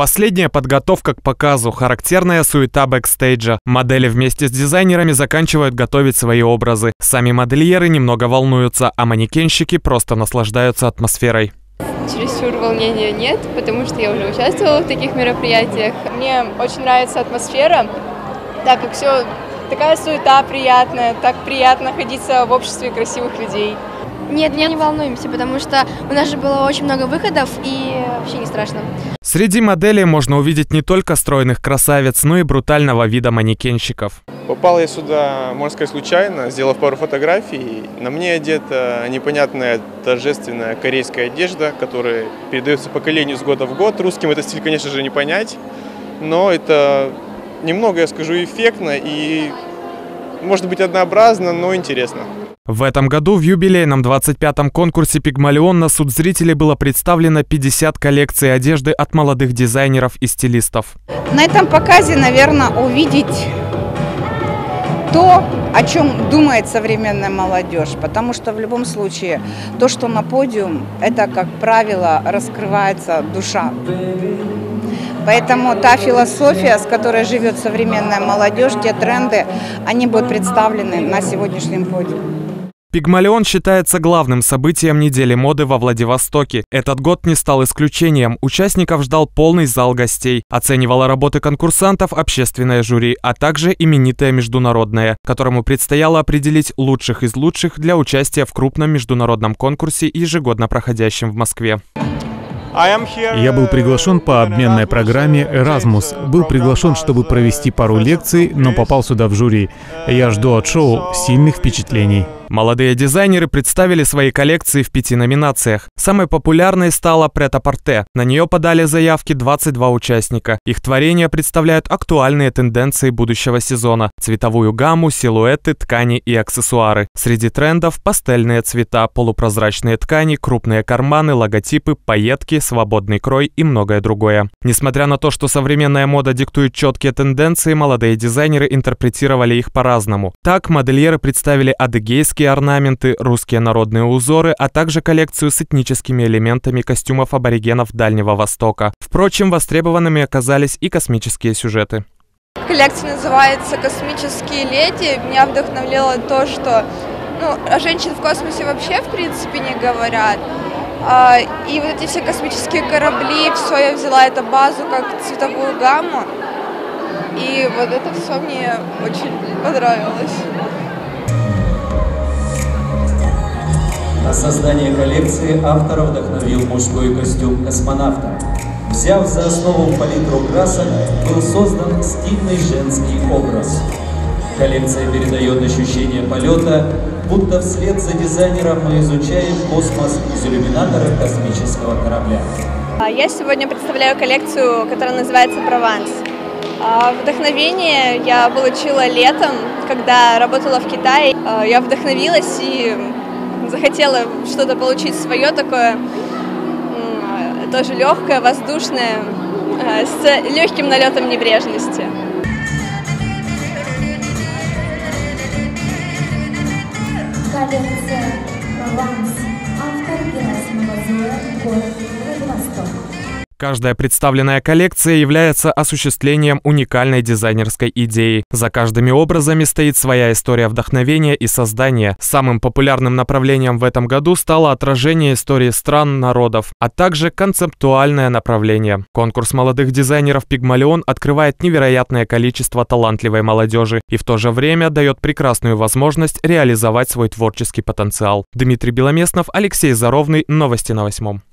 Последняя подготовка к показу, характерная суета бэкстейджа. Модели вместе с дизайнерами заканчивают готовить свои образы. Сами модельеры немного волнуются, а манекенщики просто наслаждаются атмосферой. Чересчур волнения нет, потому что я уже участвовала в таких мероприятиях. Мне очень нравится атмосфера, так как все такая суета приятная, так приятно находиться в обществе красивых людей. Нет, не волнуемся, потому что у нас же было очень много выходов и вообще не страшно. Среди моделей можно увидеть не только стройных красавиц, но и брутального вида манекенщиков. Попал я сюда, можно сказать, случайно, сделав пару фотографий. На мне одета непонятная торжественная корейская одежда, которая передается поколению с года в год. Русским этот стиль, конечно же, не понять, но это немного, я скажу, эффектно и, может быть, однообразно, но интересно. В этом году в юбилейном 25-м конкурсе «Пигмалион» на суд зрителей было представлено 50 коллекций одежды от молодых дизайнеров и стилистов. На этом показе, наверное, увидеть то, о чем думает современная молодежь, потому что в любом случае то, что на подиум, это, как правило, раскрывается душа. Поэтому та философия, с которой живет современная молодежь, те тренды, они будут представлены на сегодняшнем подиуме. «Пигмалион» считается главным событием недели моды во Владивостоке. Этот год не стал исключением. Участников ждал полный зал гостей. Оценивало работы конкурсантов общественное жюри, а также именитое международное, которому предстояло определить лучших из лучших для участия в крупном международном конкурсе, ежегодно проходящем в Москве. Я был приглашен по обменной программе Erasmus. Был приглашен, чтобы провести пару лекций, но попал сюда в жюри. Я жду от шоу сильных впечатлений. Молодые дизайнеры представили свои коллекции в 5 номинациях. Самой популярной стала прет-а-порте. На нее подали заявки 22 участника. Их творения представляют актуальные тенденции будущего сезона. Цветовую гамму, силуэты, ткани и аксессуары. Среди трендов пастельные цвета, полупрозрачные ткани, крупные карманы, логотипы, пайетки, свободный крой и многое другое. Несмотря на то, что современная мода диктует четкие тенденции, молодые дизайнеры интерпретировали их по-разному. Так, модельеры представили адыгейские орнаменты, русские народные узоры, а также коллекцию с этническими элементами костюмов аборигенов Дальнего Востока. Впрочем, востребованными оказались и космические сюжеты. Коллекция называется «Космические леди». Меня вдохновляло то, что о женщин в космосе вообще в принципе не говорят. И вот эти все космические корабли, все, я взяла эту базу как цветовую гамму. И вот это все мне очень понравилось. На создание коллекции автора вдохновил мужской костюм космонавта. Взяв за основу палитру красок, был создан стильный женский образ. Коллекция передает ощущение полета, будто вслед за дизайнером мы изучаем космос из иллюминатора космического корабля. Я сегодня представляю коллекцию, которая называется «Прованс». Вдохновение я получила летом, когда работала в Китае. Я вдохновилась и захотела что-то получить свое такое, тоже легкое, воздушное, с легким налетом небрежности. Коллекция «Прованс». Автор Герасим Базуя, город Владивосток. Каждая представленная коллекция является осуществлением уникальной дизайнерской идеи. За каждыми образами стоит своя история вдохновения и создания. Самым популярным направлением в этом году стало отражение истории стран, народов, а также концептуальное направление. Конкурс молодых дизайнеров «Пигмалион» открывает невероятное количество талантливой молодежи и в то же время дает прекрасную возможность реализовать свой творческий потенциал. Дмитрий Беломеснов, Алексей Заровный. Новости на 8.